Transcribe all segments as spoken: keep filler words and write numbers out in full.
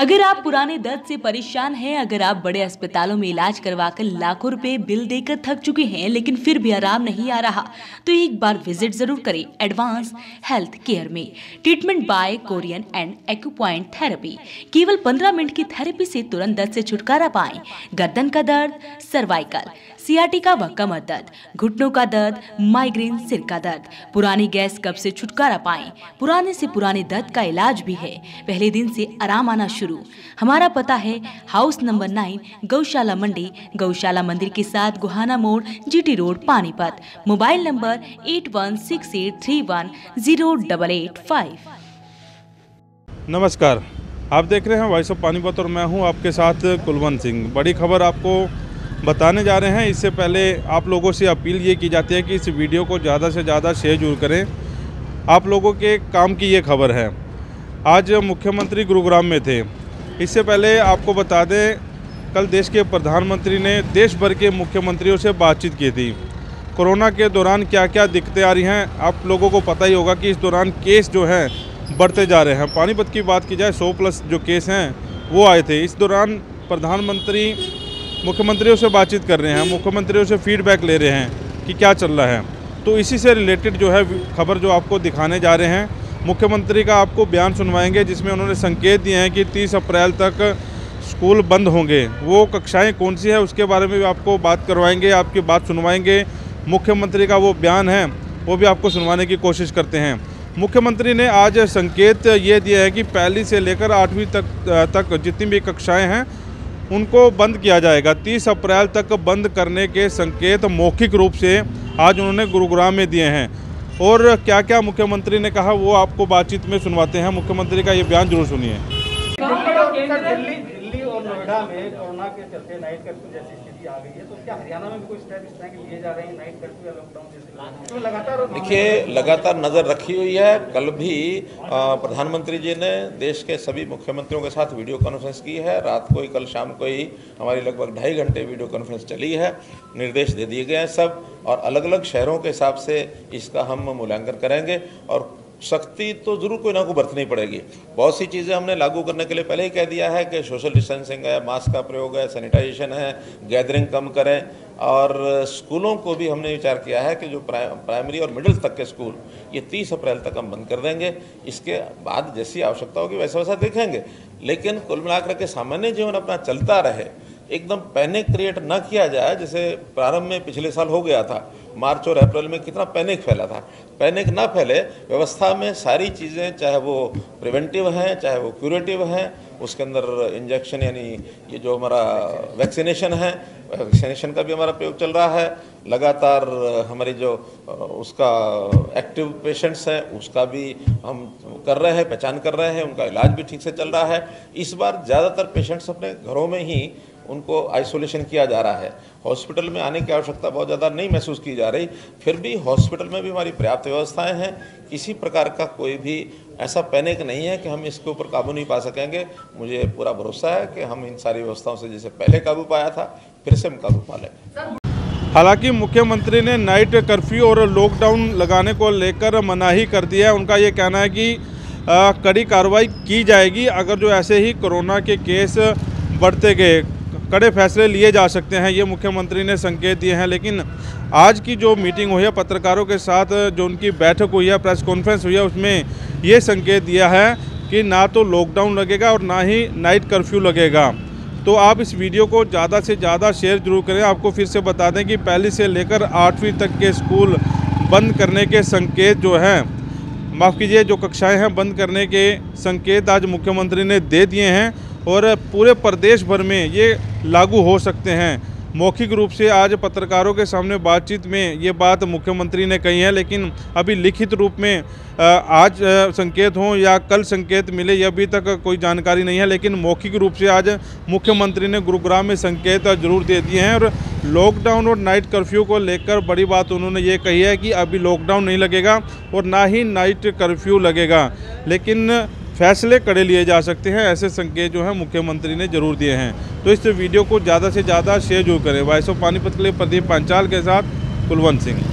अगर आप पुराने दर्द से परेशान हैं, अगर आप बड़े अस्पतालों में इलाज करवाकर लाखों रुपए बिल देकर थक चुके हैं लेकिन फिर भी आराम नहीं आ रहा, तो एक बार विजिट जरूर करें एडवांस हेल्थ केयर में। Treatment by Korean and acupoint therapy. केवल पंद्रह मिनट की थेरेपी से तुरंत दर्द से छुटकारा पाएं। गर्दन का दर्द, सर्वाइकल, सियाटिका व कमर दर्द, घुटनों का दर्द, माइग्रेन, सिर का दर्द, पुरानी गैस कब्ज से छुटकारा पाएं। पुराने से पुराने दर्द का इलाज भी है, पहले दिन से आराम आना शुरू। हमारा पता है हाउस नंबर नाइन, गौशाला मंडी, गौशाला मंदिर के साथ गुहाना मोड़, GT road, Panipat. Mobile number eight one six eight three one zero double eight five. नमस्कार, आप देख रहे हैं वॉइस ऑफ पानीपत और मैं हूं आपके साथ कुलवंत सिंह। बड़ी खबर आपको बताने जा रहे हैं। इससे पहले आप लोगों से अपील ये की जाती है कि इस वीडियो को ज़्यादा से ज़्यादा शेयर जरूर करें। आप लोगों के काम की ये खबर है। आज मुख्यमंत्री गुरुग्राम में थे। इससे पहले आपको बता दें, कल देश के प्रधानमंत्री ने देश भर के मुख्यमंत्रियों से बातचीत की थी। कोरोना के दौरान क्या क्या दिक्कतें आ रही हैं, आप लोगों को पता ही होगा कि इस दौरान केस जो हैं बढ़ते जा रहे हैं। पानीपत की बात की जाए, सौ प्लस जो केस हैं वो आए थे। इस दौरान प्रधानमंत्री मुख्यमंत्रियों से बातचीत कर रहे हैं, मुख्यमंत्रियों से फीडबैक ले रहे हैं कि क्या चल रहा है। तो इसी से रिलेटेड जो है खबर जो आपको दिखाने जा रहे हैं। मुख्यमंत्री का आपको बयान सुनवाएंगे जिसमें उन्होंने संकेत दिए हैं कि तीस अप्रैल तक स्कूल बंद होंगे। वो कक्षाएं कौन सी है उसके बारे में भी आपको बात करवाएंगे, आपकी बात सुनवाएंगे। मुख्यमंत्री का वो बयान है वो भी आपको सुनवाने की कोशिश करते हैं। मुख्यमंत्री ने आज संकेत ये दिया है कि पहली से लेकर आठवीं तक तक जितनी भी कक्षाएँ हैं उनको बंद किया जाएगा। तीस अप्रैल तक बंद करने के संकेत मौखिक रूप से आज उन्होंने गुरुग्राम में दिए हैं। और क्या क्या मुख्यमंत्री ने कहा वो आपको बातचीत में सुनवाते हैं। मुख्यमंत्री का ये बयान जरूर सुनिए। दिल्ली दिल्ली और नोएडा में कोरोना के चलते नाइट कर्फ्यू जैसी स्थिति आ गई है, तो क्या हरियाणा में भी कोई स्टेप इस तरह के लिए जा रहे हैं, नाइट कर्फ्यू या लॉकडाउन जैसे? तो लगातार देखिए, लगातार नज़र रखी हुई है। कल भी प्रधानमंत्री जी ने देश के सभी मुख्यमंत्रियों के साथ वीडियो कॉन्फ्रेंस की है। रात को ही, कल शाम को ही हमारी लगभग ढाई घंटे वीडियो कॉन्फ्रेंस चली है। निर्देश दे दिए गए हैं सब, और अलग अलग शहरों के हिसाब से इसका हम मूल्यांकन करेंगे और सख्ती तो जरूर कोई ना कोई बरतनी पड़ेगी। बहुत सी चीज़ें हमने लागू करने के लिए पहले ही कह दिया है कि सोशल डिस्टेंसिंग है, मास्क का प्रयोग है, सैनिटाइजेशन है, गैदरिंग कम करें। और स्कूलों को भी हमने विचार किया है कि जो प्राइमरी और मिडिल तक के स्कूल ये तीस अप्रैल तक हम बंद कर देंगे। इसके बाद जैसी आवश्यकता होगी वैसा वैसा देखेंगे, लेकिन कुल मिलाकर के सामान्य जीवन अपना चलता रहे। एकदम पैनिक क्रिएट ना किया जाए, जैसे प्रारंभ में पिछले साल हो गया था। मार्च और अप्रैल में कितना पैनिक फैला था। पैनिक ना फैले, व्यवस्था में सारी चीज़ें, चाहे वो प्रिवेंटिव हैं चाहे वो क्यूरेटिव हैं, उसके अंदर इंजेक्शन यानी ये जो हमारा वैक्सीनेशन है, वैक्सीनेशन का भी हमारा प्रयोग चल रहा है। लगातार हमारी जो उसका एक्टिव पेशेंट्स हैं उसका भी हम कर रहे हैं, पहचान कर रहे हैं, उनका इलाज भी ठीक से चल रहा है। इस बार ज़्यादातर पेशेंट्स अपने घरों में ही उनको आइसोलेशन किया जा रहा है। हॉस्पिटल में आने की आवश्यकता बहुत ज़्यादा नहीं महसूस की जा रही। फिर भी हॉस्पिटल में भी हमारी पर्याप्त व्यवस्थाएं हैं। किसी प्रकार का कोई भी ऐसा पैनिक नहीं है कि हम इसके ऊपर काबू नहीं पा सकेंगे। मुझे पूरा भरोसा है कि हम इन सारी व्यवस्थाओं से जैसे पहले काबू पाया था फिर से हम काबू पा लेंगे। हालांकि मुख्यमंत्री ने नाइट कर्फ्यू और लॉकडाउन लगाने को लेकर मनाही कर दिया है। उनका ये कहना है कि आ, कड़ी कार्रवाई की जाएगी। अगर जो ऐसे ही कोरोना के केस बढ़ते गए, कड़े फैसले लिए जा सकते हैं, ये मुख्यमंत्री ने संकेत दिए हैं। लेकिन आज की जो मीटिंग हुई है पत्रकारों के साथ, जो उनकी बैठक हुई है, प्रेस कॉन्फ्रेंस हुई है, उसमें ये संकेत दिया है कि ना तो लॉकडाउन लगेगा और ना ही नाइट कर्फ्यू लगेगा। तो आप इस वीडियो को ज़्यादा से ज़्यादा शेयर जरूर करें। आपको फिर से बता दें कि पहली से लेकर आठवीं तक के स्कूल बंद करने के संकेत जो हैं, माफ़ कीजिए, जो कक्षाएँ हैं बंद करने के संकेत आज मुख्यमंत्री ने दे दिए हैं और पूरे प्रदेश भर में ये लागू हो सकते हैं। मौखिक रूप से आज पत्रकारों के सामने बातचीत में ये बात मुख्यमंत्री ने कही है, लेकिन अभी लिखित रूप में आज संकेत हों या कल संकेत मिले ये अभी तक कोई जानकारी नहीं है। लेकिन मौखिक रूप से आज मुख्यमंत्री ने गुरुग्राम में संकेत जरूर दे दिए हैं। और लॉकडाउन और नाइट कर्फ्यू को लेकर बड़ी बात उन्होंने ये कही है कि अभी लॉकडाउन नहीं लगेगा और ना ही नाइट कर्फ्यू लगेगा, लेकिन फैसले कड़े लिए जा सकते हैं। ऐसे संकेत जो हैं मुख्यमंत्री ने जरूर दिए हैं। तो इस वीडियो को ज़्यादा से ज़्यादा शेयर जरूर करें। वॉइस ऑफ पानीपत के लिए प्रदीप पांचाल के साथ Kulwant Singh.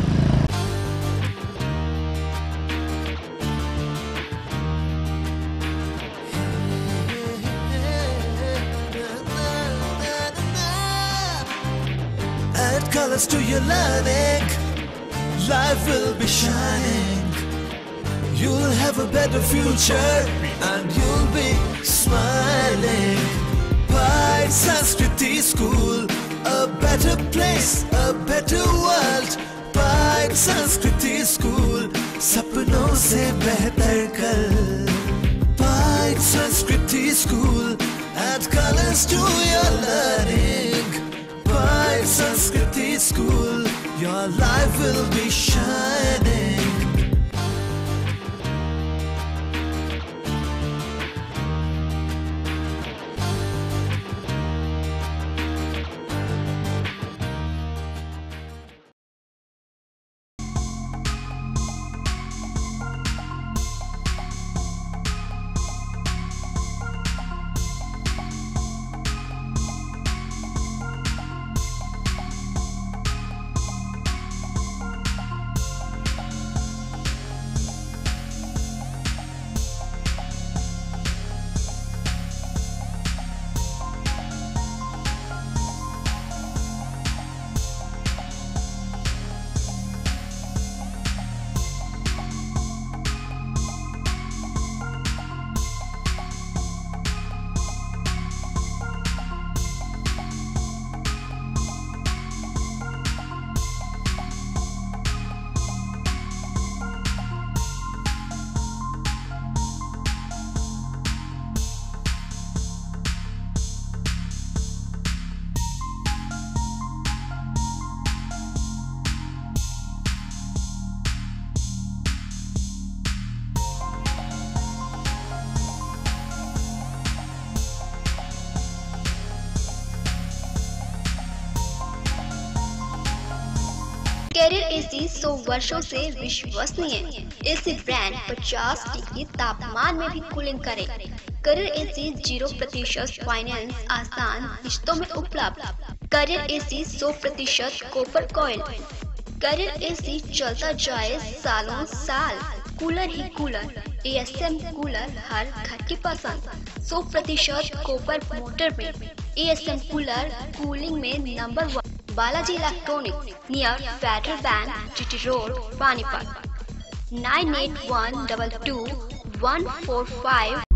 colors to your learning, life will be shining. You'll have a better future and you'll be smiling. Pride Sanskriti School, a better place, a better world. Pride Sanskriti School, सपनों से बेहतर कल. Pride Sanskriti School, add colors to your learning. Pride Sanskriti School, your life will be shining. Carrier AC सौ वर्षों से विश्वसनीय। AC brand पचास degree तापमान में भी कूलिंग करे। कैरियर एसी जीरो प्रतिशत फाइनेंस आसान किश्तों में उपलब्ध। कैरियर एसी सौ प्रतिशत कॉपर कॉइल। कैरियर एसी चलता जाए सालों साल। कूलर ही कूलर, एएसएम कूलर हर घर की पसंद। सौ प्रतिशत कॉपर मोटर में एएसएम कूलर कूलिंग में number one. Balaji electronic near Federal bank, GT road, Panipat. Nine eight one double two one four five